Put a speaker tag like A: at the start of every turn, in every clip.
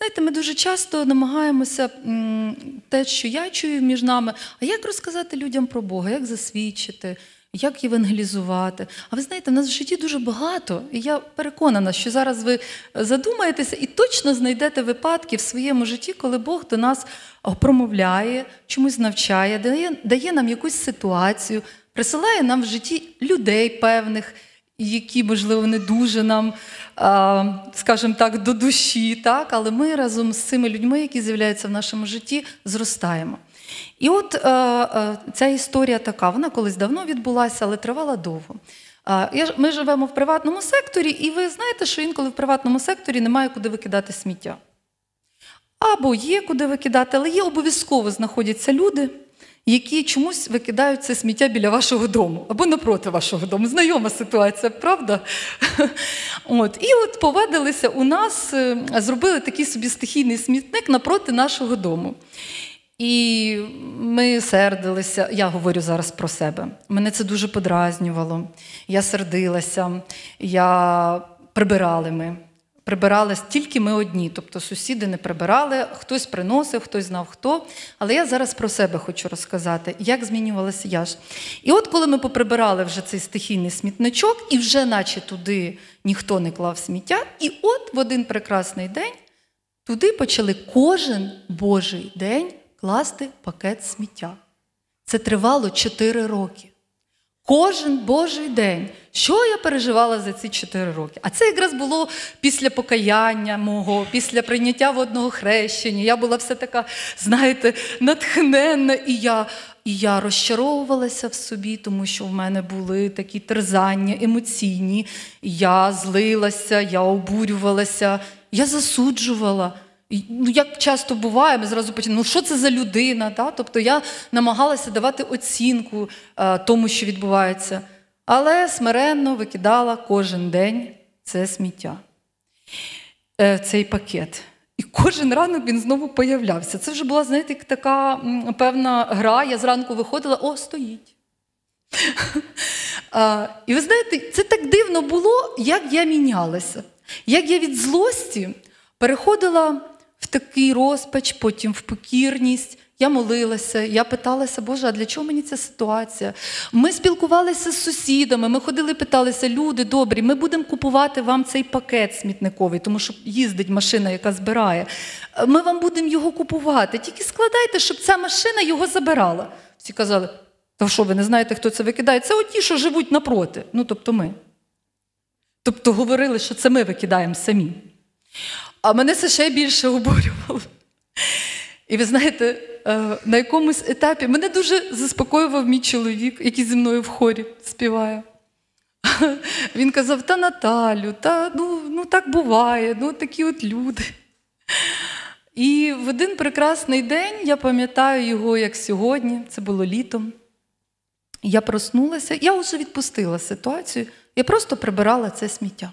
A: Знаєте, ми дуже часто намагаємося те, що я чую між нами, а як розказати людям про Бога, як засвідчити, як євангелізувати. А ви знаєте, в нас в житті дуже багато, і я переконана, що зараз ви задумаєтеся і точно знайдете випадки в своєму житті, коли Бог до нас промовляє, чомусь навчає, дає нам якусь ситуацію, присилає нам в житті людей певних, які, можливо, не дуже нам, скажімо так, до душі, так? Але ми разом з цими людьми, які з'являються в нашому житті, зростаємо. І от ця історія така, вона колись давно відбулася, але тривала довго. Ми живемо в приватному секторі, і ви знаєте, що інколи в приватному секторі немає куди викидати сміття. Або є куди викидати, але є обов'язково знаходяться люди, які чомусь викидають це сміття біля вашого дому, або напроти вашого дому. Знайома ситуація, правда? І от повадилися у нас, зробили такий собі стихійний смітник напроти нашого дому. І ми сердилися, я говорю зараз про себе, мене це дуже подразнювало, я сердилася, прибирали тільки ми одні, тобто сусіди не прибирали, хтось приносив, хтось знав хто, але я зараз про себе хочу розказати, як змінювалася я ж. І от коли ми поприбирали вже цей стихійний смітничок, і вже наче туди ніхто не клав сміття, і от в один прекрасний день туди почали кожен Божий день класти пакет сміття. Це тривало 4 роки. Кожен Божий день. Що я переживала за ці 4 роки? А це якраз було після покаяння мого, після прийняття водного хрещення. Я була вся така, знаєте, натхненна. І я розчаровувалася в собі, тому що в мене були такі терзання емоційні. Я злилася, я обурювалася, я засуджувала. Як часто буває, ми зразу починаємо, що це за людина? Да? Тобто я намагалася давати оцінку тому, що відбувається. Але смиренно викидала кожен день це сміття, цей пакет. І кожен ранок він знову появлявся. Це вже була, знаєте, така певна гра. Я зранку виходила, стоїть. І ви знаєте, це так дивно було, як я мінялася. Як я від злості переходила в такий розпач, потім в покірність. Я молилася, я питалася, Боже, а для чого мені ця ситуація? Ми спілкувалися з сусідами, ми ходили, питалися, люди добрі, ми будемо купувати вам цей пакет смітниковий, тому що їздить машина, яка збирає. Ми вам будемо його купувати, тільки складайте, щоб ця машина його забирала. Всі казали, та що, ви не знаєте, хто це викидає? Це оті, що живуть напроти, тобто ми. Тобто говорили, що це ми викидаємо самі. А мене це ще більше обурювало. І ви знаєте, на якомусь етапі мене дуже заспокоював мій чоловік, який зі мною в хорі співає. Він казав, та Наталю, так буває, такі от люди. І в один прекрасний день, я пам'ятаю його як сьогодні, це було літом, я проснулася, я вже відпустила ситуацію, я просто прибирала це сміття.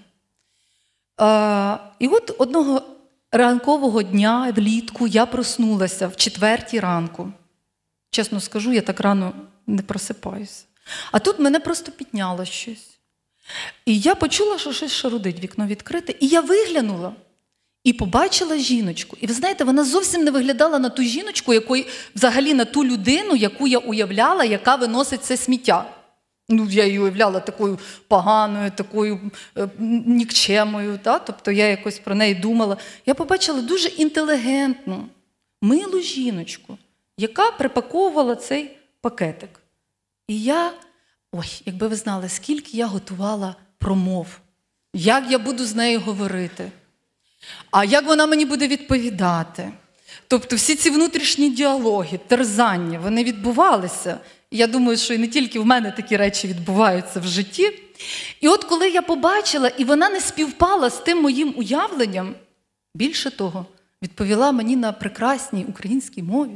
A: І от одного ранкового дня влітку я проснулася в 4 ранку. Чесно скажу, я так рано не просипаюся. А тут мене просто підняло щось. І я почула, що щось шарудить, вікно відкрите. І я виглянула і побачила жіночку. І ви знаєте, вона зовсім не виглядала на ту жіночку, взагалі на ту людину, яку я уявляла, яка виносить це сміття. Я її уявляла такою поганою, такою нікчемою, тобто я якось про неї думала. Я побачила дуже інтелігентну, милу жіночку, яка припаковувала цей пакетик. І якби ви знали, скільки я готувала промов, як я буду з нею говорити, а як вона мені буде відповідати. Тобто всі ці внутрішні діалоги, терзання, вони відбувалися. Я думаю, що і не тільки в мене такі речі відбуваються в житті. І от коли я побачила, і вона не співпала з тим моїм уявленням, більше того, відповіла мені на прекрасній українській мові.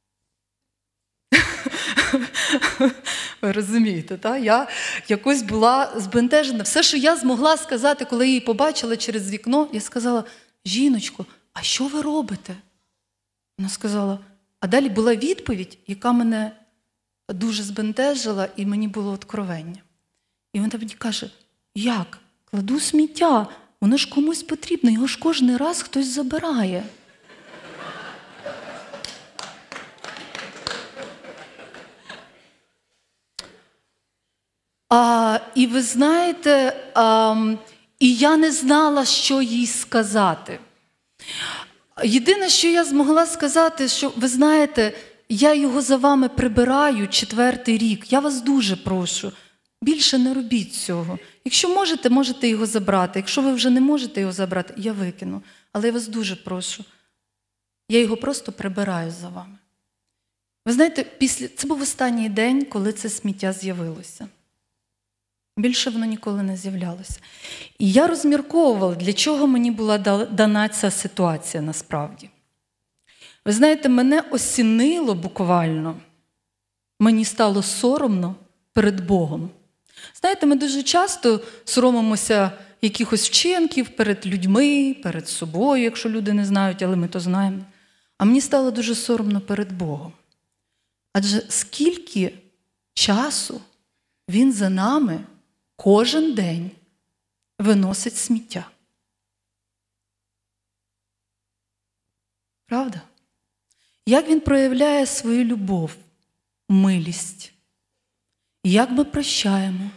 A: Ви розумієте, так? Я якось була збентежена. Все, що я змогла сказати, коли її побачила через вікно, я сказала, жіночко, а що ви робите? Вона сказала, а далі була відповідь, яка мене дуже збентежила, і мені було откровення. І вона мені каже, як? Кладу сміття воно ж комусь потрібно, його ж кожен раз хтось забирає. І ви знаєте, і я не знала, що їй сказати. Єдине, що я змогла сказати, що, ви знаєте, я його за вами прибираю 4-й рік. Я вас дуже прошу, більше не робіть цього. Якщо можете, можете його забрати. Якщо ви вже не можете його забрати, я викину. Але я вас дуже прошу, я його просто прибираю за вами. Ви знаєте, це був останній день, коли це сміття з'явилося. Більше воно ніколи не з'являлося. І я розмірковувала, для чого мені була дана ця ситуація насправді. Ви знаєте, мене осінило буквально. Мені стало соромно перед Богом. Знаєте, ми дуже часто соромимося якихось вчинків перед людьми, перед собою, якщо люди не знають, але ми то знаємо. А мені стало дуже соромно перед Богом. Адже скільки часу Він за нами кожен день виносить сміття. Правда? Як Він проявляє свою любов, милість. Як ми прощаємо.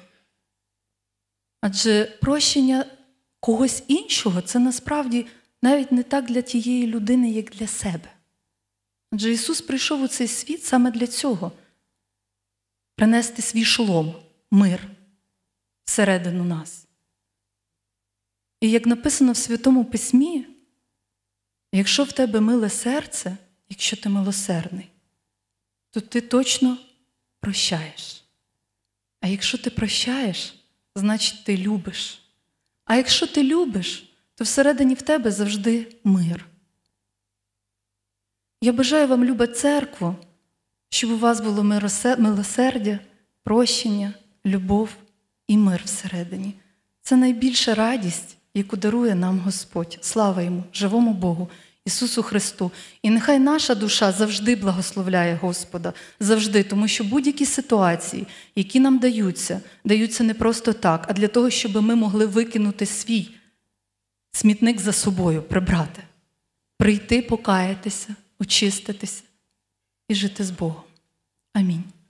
A: Адже прощення когось іншого – це насправді навіть не так для тієї людини, як для себе. Адже Ісус прийшов у цей світ саме для цього – принести свій шолом, мир всередину нас. І як написано в Святому Письмі, якщо в тебе миле серце, якщо ти милосердний, то ти точно прощаєш. А якщо ти прощаєш, значить ти любиш. А якщо ти любиш, то всередині в тебе завжди мир. Я бажаю вам, люба церкво, щоб у вас було милосердя, прощення, любов і мир всередині. Це найбільша радість, яку дарує нам Господь. Слава Йому, живому Богу, Ісусу Христу. І нехай наша душа завжди благословляє Господа, завжди, тому що будь-які ситуації, які нам даються не просто так, а для того, щоб ми могли викинути свій смітник за собою, прибрати, прийти, покаятися, очиститися і жити з Богом. Амінь.